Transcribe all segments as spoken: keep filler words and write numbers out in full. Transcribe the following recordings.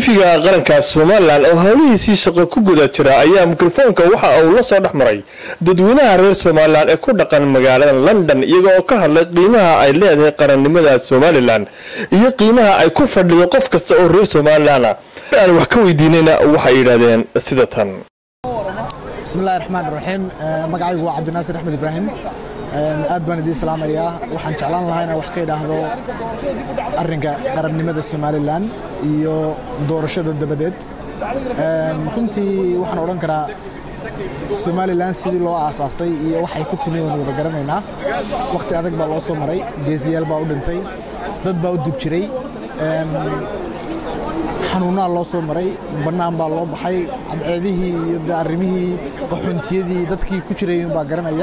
tifiga qaranka Soomaaliland oo hawlihiisii shaqo ku guda jira ayaa mikrofoonka waxa uu la soo dhaxmaray dadweynaha reer Soomaaliland ee ku dhaqan magaalada London iyaga oo ka hadlay qiimaha ay leedahay qarannimada Soomaaliland iyo qiimaha ay ku fadhido qof kasta oo reer Soomaaliland ah aan wax ka weydiinayna waxa ay yiraahdeen sida tan. Bismillahir Rahmanir Rahiim magacaygu waa Cabdinaasir Axmed Ibrahim aad baan idin salaamayaa waxaan jeclaan lahaa inaan wax ka idhaahdo arrinka qarannimada Soomaaliland iyo doorashada dabadeed runtii waxaan oran karaa Soomaaliland sidii loo aasaasay iyo waxay ku timi waan wada garanaynaa waqti adag baa loo soo maray geesiyaal baa u dhintay dad baa u dib jiray xanuunaa loo soo maray bannaan baa loo baxay cadceedihii iyo arrimihii qaxoontiyadii dadkii ku jiray baa garanaya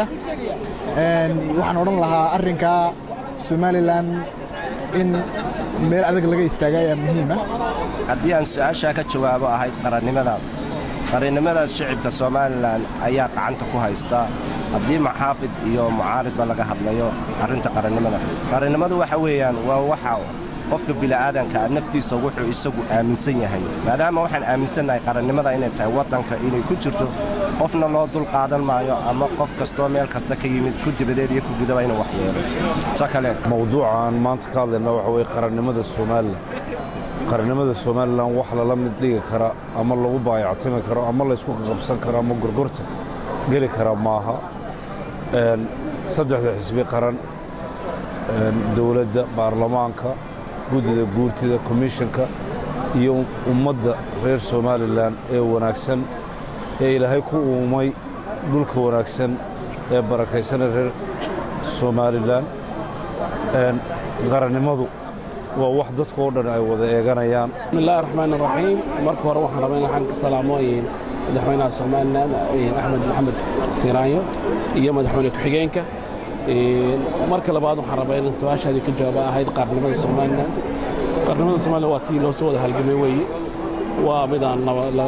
waxaan oran lahaa arrinka Soomaaliland in meel adag laga istaagay ayaa muhiim ah haddii aan su'aasha ka jawaabo ahayd qarannimada qarannimada shacabka Soomaaliland ayaa gacanta ku haysta haddii maxaafid iyo mucaaridba laga hadlayo arrinta qarannimada qarannimadu waxa weeyaan waa waxa qofka bilaadanka naftiisa wuxuu isagu aaminsan yahay maadaama waxaan aaminsanahay qarannimada inay tahay wadanka inay ku jirto qofna loo dul qaadan maayo ama qof kasto meel kasta ka yimid ku dibadeed iyo ku gudaba inuu wax yeelo sakale mawduucan maanta ka hadlayna waxa way qarannimada Soomaaliland qarannimada Soomaaliland wax la mid dhigi kara ama lagu baayactimi karo ama la isku qabsan karo ama gurgurta gali kara maaha een saddexda xisbi qaran een dawladda baarlamaanka guddiga guurtida commissionka iyo ummadda reer Soomaaliland ee wanaagsan ee Ilaahay ku uumay dhulka wanaagsan ee barakaysan reer Soomaaliland een qarannimadu waa wax dadka oo dhan ay wada eeganayaan. Bismillahir Rahmanir Rahiim marka hore waxaan rabaa inaan ka salaamoyin madaxweynaha Soomaaliland Axmed Maxamed Siiraayo iyo madaxweyne ku-xigeenka marka labaad waxaan rabaa inaan su'aashaadii ka jawaabo ahayd qarannimada Soomaaliland qarannimada Soomaaliland waa tii loo soo wada halgamay weeye waa mid aan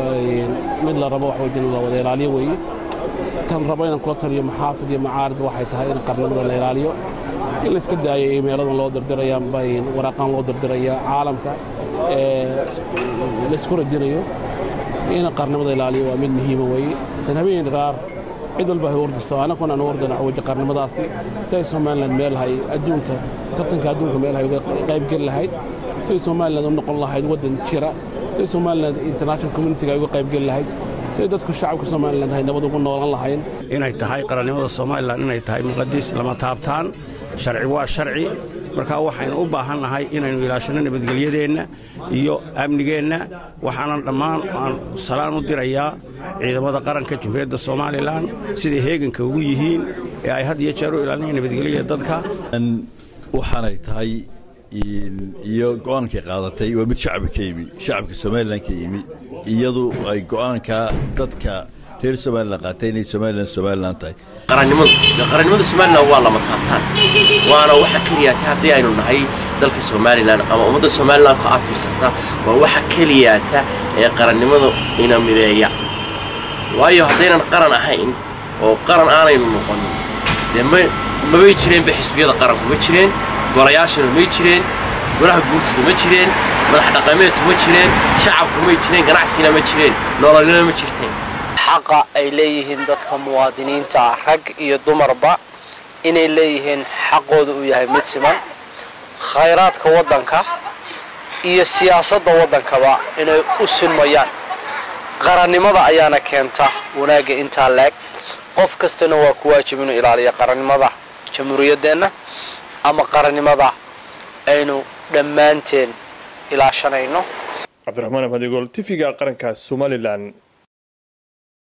mid la rabo wax weyn la wada ilaaliyo weeye tan rabo inaan kula taliyo maxaafid iyo macaarid waxay tahay in qarannimada la ilaaliyo in la iska daayo emailada loo dirdiraya bayn waraqan loo dirdiraya caalamka ee la isku rajinayo in qarannimada ilaaliyo waa mid muhiim weeye tan habeen qaar cid walba ay wardayso ana kuna aan wardana waxa qarannimadaasi say Soomaaliland meel hay adduunka tartanka adduunka meel hay qayb gal lahayd say Soomaaliland u noqon lahayd wadan jira say Soomaaliland international community ay uga qayb gal lahayd say dadku shacabka Soomaaliland ay nabad ugu noolaan lahayn inay tahay qarannimada Soomaaliland inay tahay muqaddis lama taabtaan sharci waa sharci marka waxaan u baahanahay inaynu ilaashano nabadgelyadeena iyo amnigeena waxaan dhammaan aan salaan u dirayaa ciidamada qaranka Jamhuuriyadda Soomaaliland sidii heeganka ugu yihiin ee ay had iyo jeer u ilaalinayaan nabadgelyada dadka waxaanay tahay iyo go'aankii qaadatay waa mid shacabka yimi shacabka Soomaaliland ka yimi iyadu ay go'aanka dadka reer Soomaaliland qaatay inay Soomaaliland Soomaaliland tahay qarannimada qarannimada Soomaaliland waa lama taabtaan waana waxa kaliya haddii aynu nahay dalka Soomaaliland ama ummadda Soomaaliland ka aftirsata waa waxa kaliya ee qarannimada ina mideeya waayo haddaynan qaran ahayn oo qaran aanaynu noqon deema ma way jireen bixisbiyada qaranku ma jireen golayaashana ma jireen golaha guurtida ma jireen madax dhaqameedku ma jireen shacabku ma jireen ganacsina ma jireen nololna ma jirteen xaqa ay leeyihiin dadka muwaadiniinta rag iyo dumarba inay leeyihiin xaqooda uu yahay mid siman khayraadka wadanka iyo siyaasadda wadankaba inay u sinmayaan qarannimada ayaana keenta wanaaga inta leeg qof kastana waa ku waajib inuu ilaaliyo qarannimada jamhuuriyaddeena ama qarannimada aynu dhammaanteen ilaashanayno. Cabdiraxmaan Abdigool tifiga qaranka Soomaaliland.